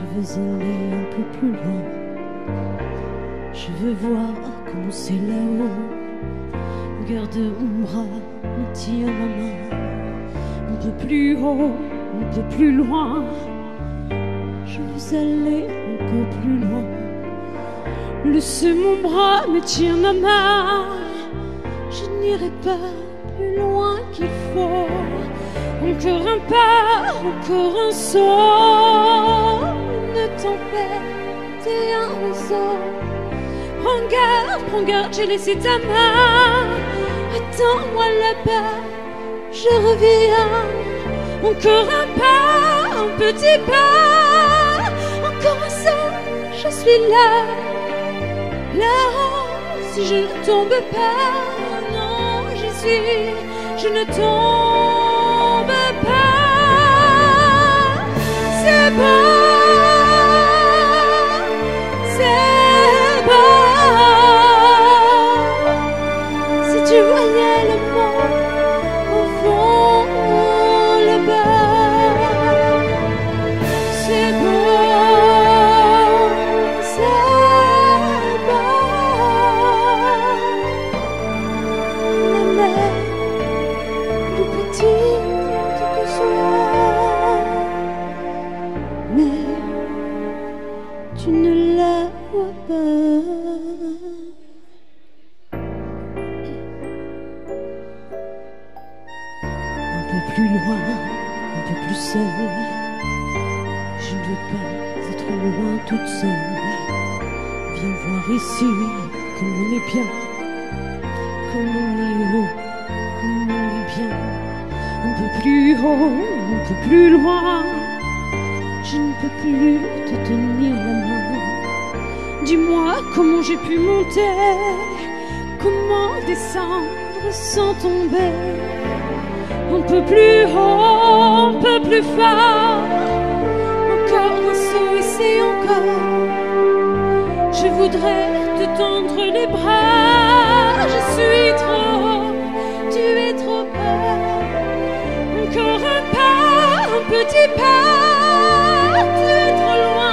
veux aller un peu plus loin. Je veux voir comment c'est là-haut. Garde mon bras, me tiens ma main. Un peu plus haut, un peu plus loin. Je veux aller encore plus loin. Laisse mon bras, me tiens ma main. Je n'irai pas plus loin qu'il faut. Encore un pas, encore un saut. Une tempête et un réseau. Prends garde, j'ai laissé ta main. Attends-moi là-bas, je reviens. Encore un pas, un petit pas. Encore un saut, je suis là. Là-haut, si je ne tombe pas, non, j'y suis, je ne tombe pas. C'est bon, c'est bon. Si tu voyais le monde au fond là-bas, c'est beau, c'est tu ne la vois pas. Un peu plus loin, un peu plus seul. Je ne veux pas être loin toute seule. Viens voir ici comme on est bien, comme on est haut, comme on est bien. Un peu plus haut, un peu plus loin. Je ne peux plus te tenir la main. Dis-moi comment j'ai pu monter, comment descendre sans tomber. Un peu plus haut, un peu plus fort. Encore un saut ici encore. Je voudrais te tendre les bras. Je suis trop haut, tu es trop bas. Encore un pas, un petit pas. Tu es trop loin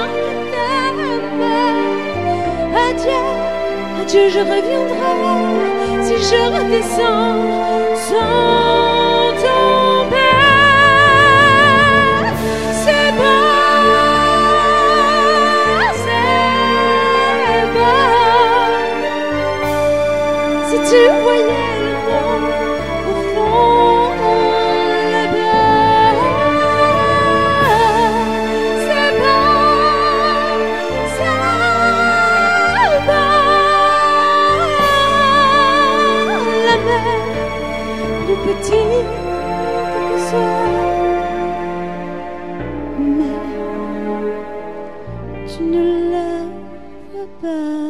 d'aimer. Adieu, adieu, je reviendrai si je redescends sans tomber. C'est bon, c'est bon. Si tu voyais le monde au fond là-bas. Petite que soit, mais tu ne la vois pas.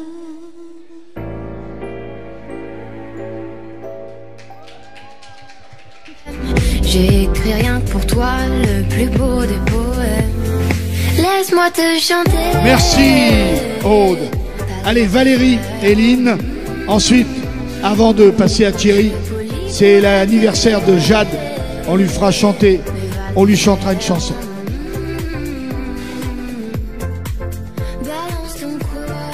J'ai écrit rien que pour toi, le plus beau des poèmes. Laisse-moi te chanter. Merci Aude. Allez Valérie et Lynn. Ensuite, avant de passer à Thierry, c'est l'anniversaire de Jade. On lui fera chanter, on lui chantera une chanson. Balance ton quoi.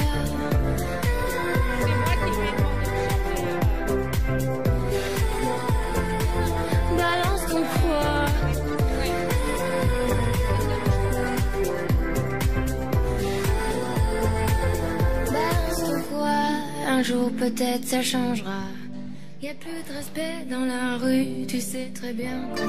Balance ton quoi. Balance ton quoi. Un jour peut-être ça changera. Y a plus de respect dans la rue, tu sais très bien quand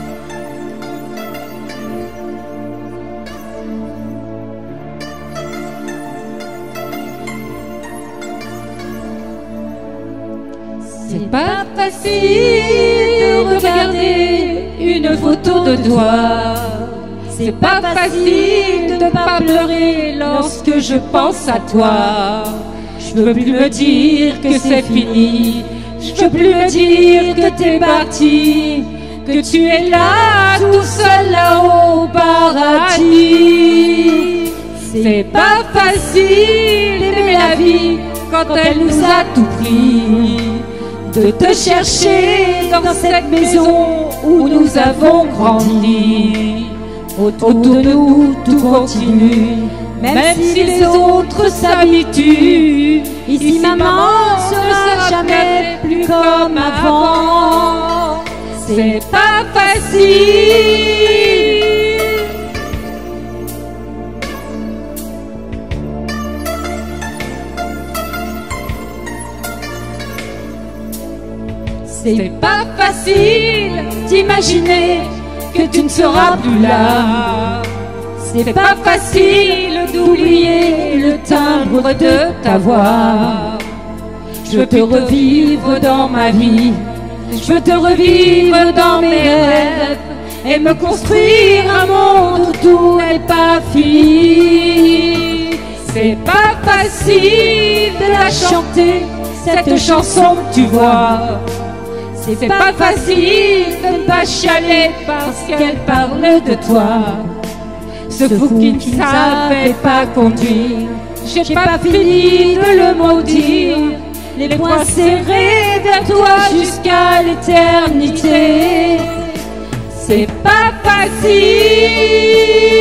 C'est pas facile de regarder une photo de toi. C'est pas facile de pas pleurer lorsque je pense à toi. Je peux plus me dire que c'est fini. Je peux plus me dire que t'es parti, que tu es là, tout seul là au paradis. C'est pas facile d'aimer la vie quand elle nous a tout pris, de te chercher dans cette maison où nous avons grandi. Autour de nous, tout continue, même si les autres s'habituent. Ici, maman ne sera jamais plus comme avant. C'est pas facile. C'est pas facile d'imaginer que tu ne seras plus là. C'est pas facile d'oublier le timbre de ta voix. Je veux te revivre dans ma vie, je veux te revivre dans mes rêves, et me construire un monde où tout n'est pas fini. C'est pas facile de la chanter, cette chanson, tu vois. C'est pas facile de ne pas chialer parce qu'elle parle de toi. Ce fou qui ne savait pas conduire, j'ai pas fini de le maudire. Les poings serrés vers toi jusqu'à l'éternité. C'est pas facile.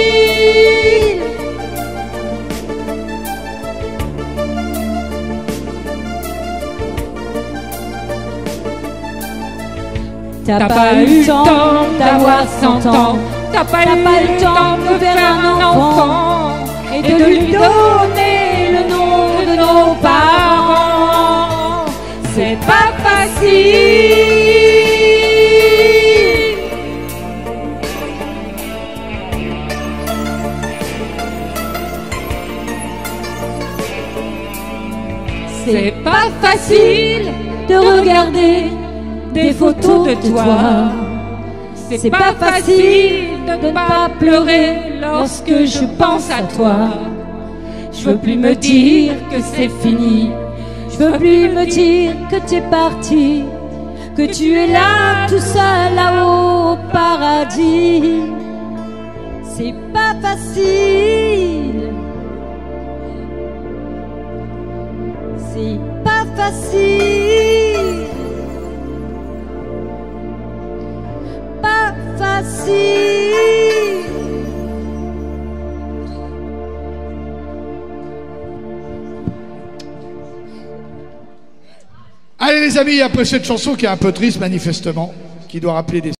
T'as pas eu le temps d'avoir 100 ans, t'as pas eu le temps de faire un enfant et de lui donner le nom de nos parents. C'est pas facile. C'est pas facile de regarder des photos de toi. C'est pas facile de ne pas pleurer lorsque je pense à toi. Je veux plus me dire que c'est fini, je veux plus me dire que tu es parti, que tu es là tout seul là-haut au paradis. C'est pas facile. C'est pas facile. Pas facile. Allez les amis, après cette chanson qui est un peu triste manifestement, qui doit rappeler des